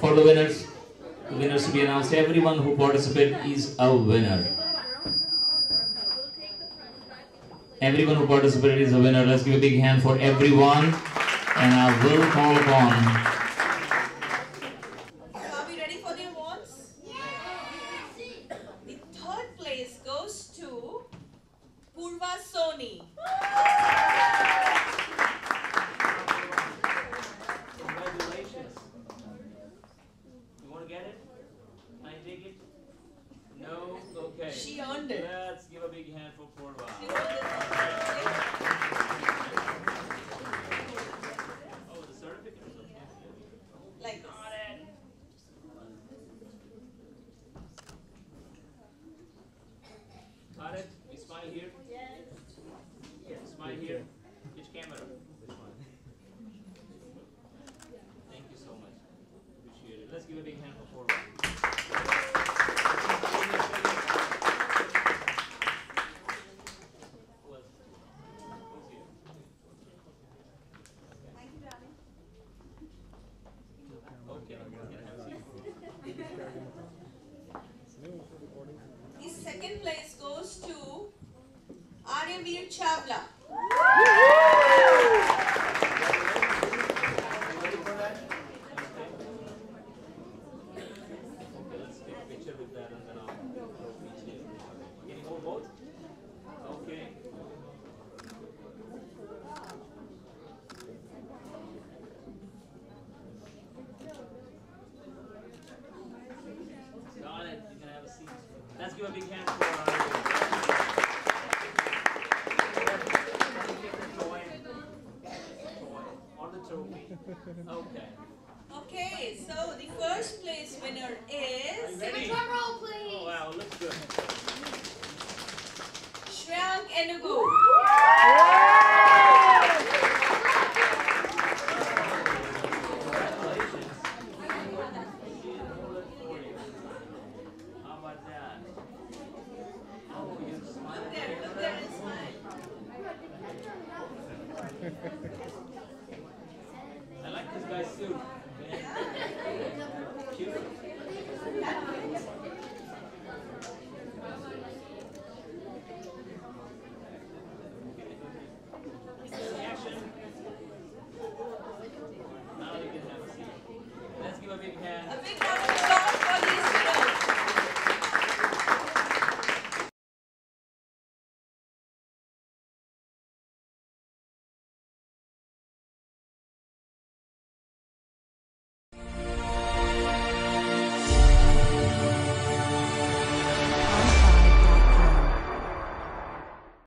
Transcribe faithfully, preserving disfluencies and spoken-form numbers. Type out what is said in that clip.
for the winners. The winners to be announced. Everyone who participated is a winner. Everyone who participated is a winner. Let's give a big hand for everyone. And I will call upon. So are we ready for the awards? The third place goes to Purva Soni. Congratulations. You want to get it? Can I take it? No? Okay. She earned it. Let's give a big hand for Purva. She earned it. Oh, the certificate is okay. Like this. Got it. Got it? You smile here? Yes. Smile here. Which camera? This one. Thank you so much. Appreciate it. Let's give a big hand for Purva. Who else? Who's here? Thank you, darling. Okay. You can have a seat. The second place goes to Aryavir Chawla. Ready for that? Okay. Okay, let's take a picture with that and then I'll throw each here. Can you hold both? Okay. Got it. You can have a seat. Let's give a big hand for our on the trophy. Okay. Okay, so the first place winner Are you is ready? Drum roll, please. Oh wow, looks good. Shreyank Enugu. Congratulations. How about that? Oh, you smile. Look there, look there and smile. I like this guy's suit. Cute. Action. Now you can have a seat. Let's give a big hand. A big round of